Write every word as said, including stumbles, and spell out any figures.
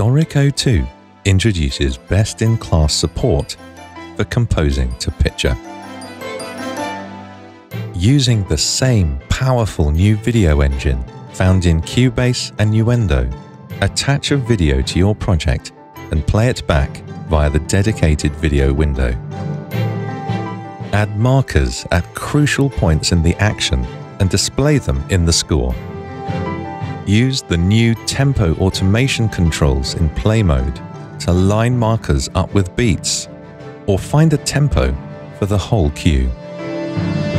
Dorico two introduces best-in-class support for composing to picture. Using the same powerful new video engine found in Cubase and Nuendo, attach a video to your project and play it back via the dedicated video window. Add markers at crucial points in the action and display them in the score. Use the new tempo automation controls in play mode to line markers up with beats, or find a tempo for the whole cue.